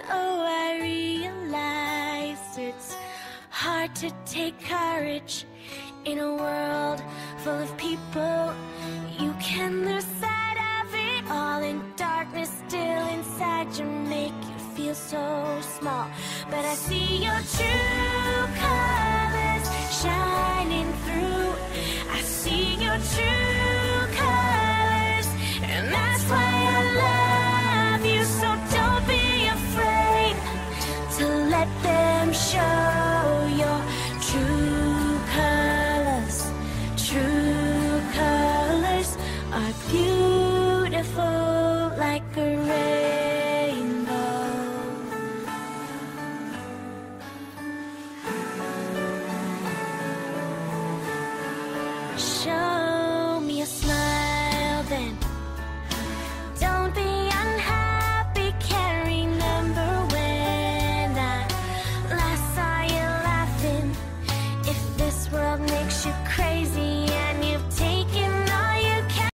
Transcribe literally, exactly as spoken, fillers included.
Oh, I realize it's hard to take courage in a world full of people. You can lose sight of it all, and darkness still inside you make you feel so small. But I see your true colors shining through. I see your true